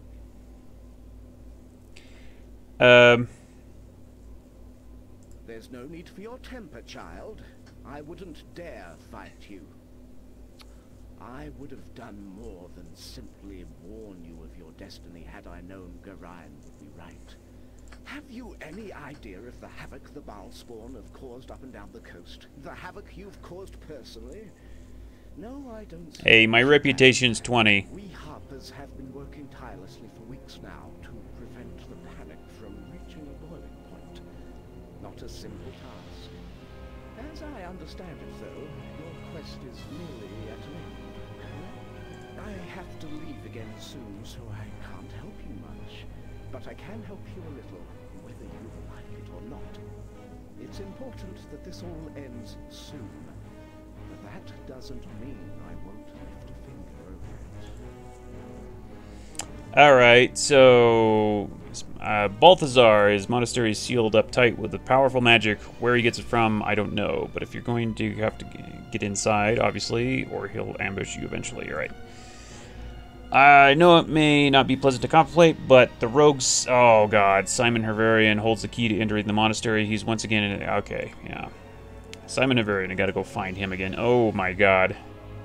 There's no need for your temper, child. I wouldn't dare fight you. I would have done more than simply warn you of your destiny had I known Garayan would be right. Have you any idea of the havoc the Baalspawn have caused up and down the coast? The havoc you've caused personally? No, I don't. Hey, my reputation's 20. We Harpers have been working tirelessly for weeks now to prevent the panic from reaching a boiling point. Not a simple task. As I understand it, though, your quest is nearly at an end. I have to leave again soon, so I can't help you much. But I can help you a little, whether you like it or not. It's important that this all ends soon. But that doesn't mean I won't lift a finger over it. Alright, so Balthazar, his monastery is sealed up tight with a powerful magic. Where he gets it from, I don't know. But if you're going to have to get inside, obviously, or he'll ambush you eventually, alright. I know it may not be pleasant to contemplate, but the rogues... Oh, God. Simon Hervarian holds the key to entering the monastery. He's once again in... Okay, yeah. Simon Hervarian, I gotta go find him again. Oh, my God.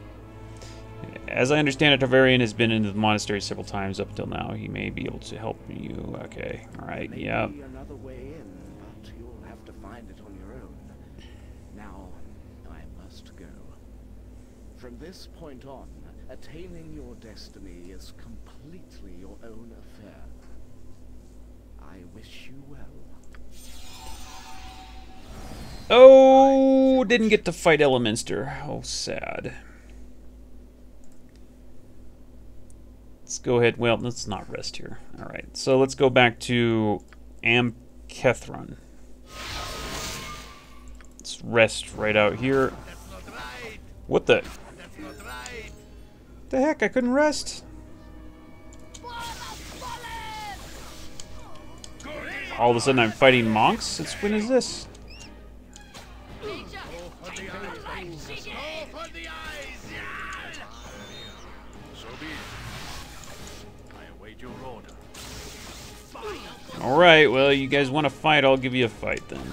As I understand it, Hervarian has been into the monastery several times up until now. He may be able to help you. Okay, alright, yeah. Another way in, but you'll have to find it on your own. Now, I must go. From this point on, attaining your destiny is completely your own affair. I wish you well. Oh, didn't get to fight Elemenster. Oh, sad. Let's go ahead. Well, let's not rest here. All right, so let's go back to Amkethron. Let's rest right out here. What the? The heck? I couldn't rest. All of a sudden, I'm fighting monks. Since when is this? Alright, well, you guys want to fight, I'll give you a fight then.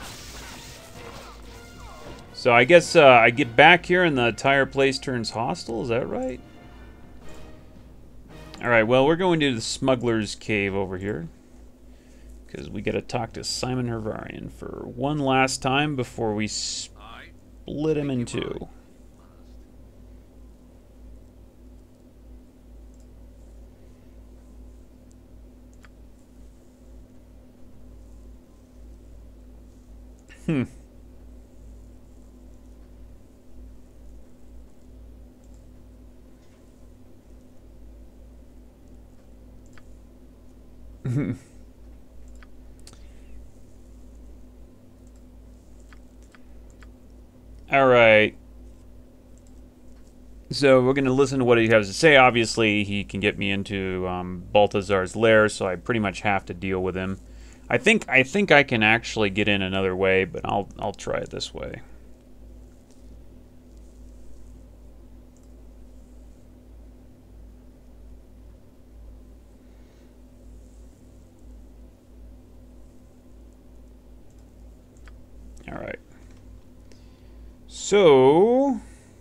So I guess I get back here and the entire place turns hostile, is that right? Alright, well, we're going to the Smuggler's Cave over here. Because we gotta talk to Simon Hervarian for one last time before we split him in two. Alright. So we're going to listen to what he has to say. Obviously, he can get me into Balthazar's lair, so I pretty much have to deal with him. I think I can actually get in another way, but I'll try it this way. So...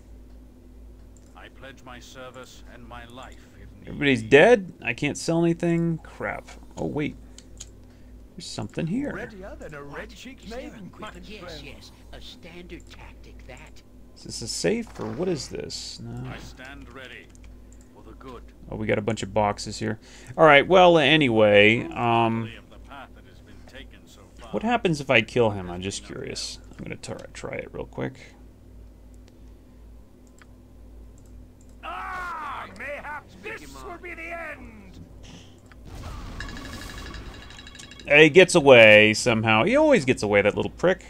I pledge my service and my life if need everybody's be. dead? I can't sell anything? Crap. Oh, wait. There's something here. Readier than a red-cheeked maiden, my friend. Yes, a standard tactic, that. Is this a safe, or what is this? No. I stand ready for the good. Oh, we got a bunch of boxes here. Alright, well, anyway, Of the path that has been taken so far. what happens if I kill him? I'm just curious. I'm gonna try it real quick. Ah, mayhaps this will be the end. He gets away somehow. He always gets away, that little prick.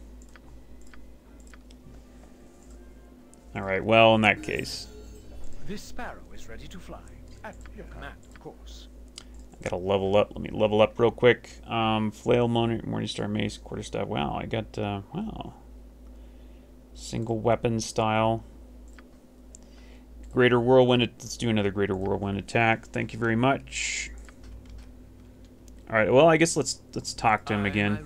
Alright, well, in that case. This sparrow is ready to fly. At your command, of course. I gotta level up. Let me level up real quick. Flail, Morningstar Mace, Quarterstaff. Wow, I got, wow. Single weapon style. Greater Whirlwind. Let's do another Greater Whirlwind attack. Thank you very much. Alright, well, I guess let's talk to him again.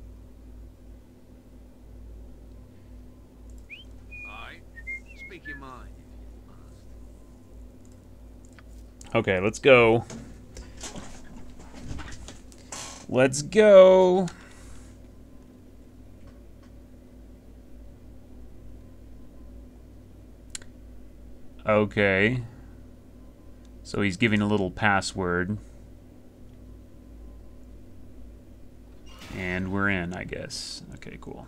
Aye. Speak your mind. Okay, let's go. Let's go. Okay. So he's giving a little password. And we're in, I guess. Okay, cool.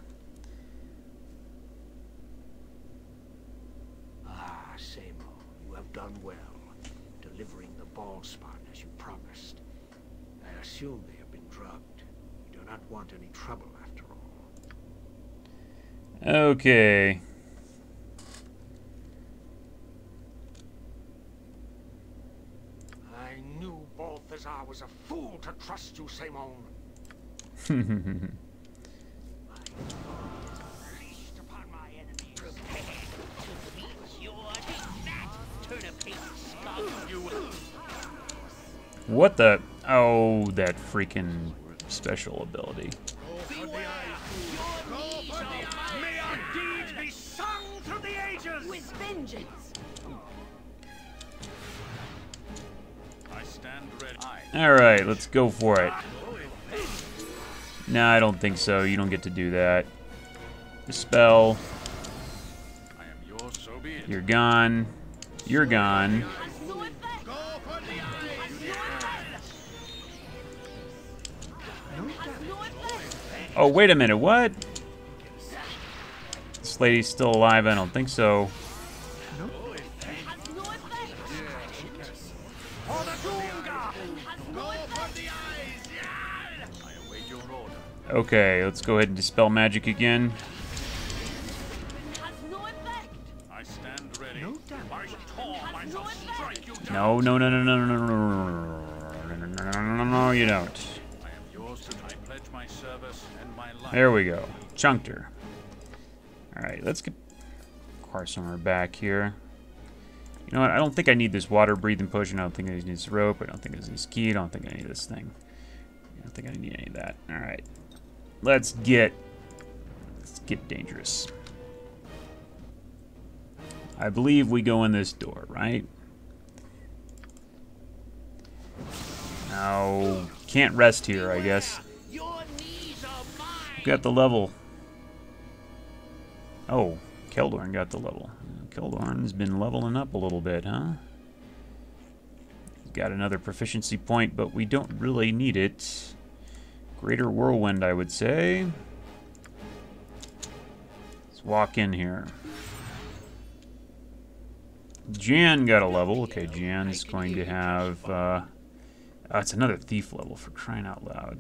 Ah, Samo, you have done well, delivering the ball spot as you promised. I assume they have been drugged. You do not want any trouble after all. Okay. I knew Balthazar was a fool to trust you, Simon. What the? Oh, that freaking special ability. May our deeds be sung through the ages! With vengeance! I stand ready. Alright, let's go for it. No, I don't think so. You don't get to do that. Dispel. I am yours, so be it. You're gone. You're gone. Oh, wait a minute. What? This lady's still alive? I don't think so. Okay, let's go ahead and dispel magic again. I stand ready. No, no, no, no, no, no, no, no, no, no, no, no, you don't. I am yours to I pledge my service and my life. There we go. Chunked her. Alright, let's get Quarsomer back here. You know what? I don't think I need this water breathing potion. I don't think I need this rope. I don't think I need this key. I don't think I need this thing. I don't think I need any of that. Alright. Let's get dangerous. I believe we go in this door, right? No, can't rest here, I guess. Got the level. Oh, Keldorn got the level. Keldorn's been leveling up a little bit, huh? Got another proficiency point, but we don't really need it. Greater Whirlwind, I would say. Let's walk in here. Jan got a level. Okay, Jan's going to have... it's another thief level, for crying out loud.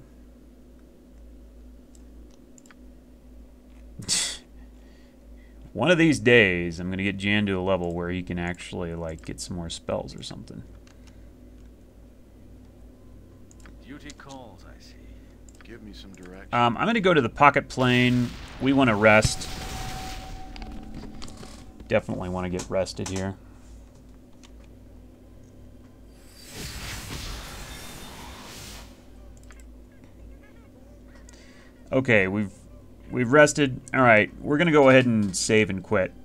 One of these days, I'm going to get Jan to a level where he can actually, like, get some more spells or something. Duty calls, I see. Give me some direction. I'm going to go to the pocket plane. We want to rest. Definitely want to get rested here. Okay, we've We've rested. Alright, we're going to go ahead and save and quit.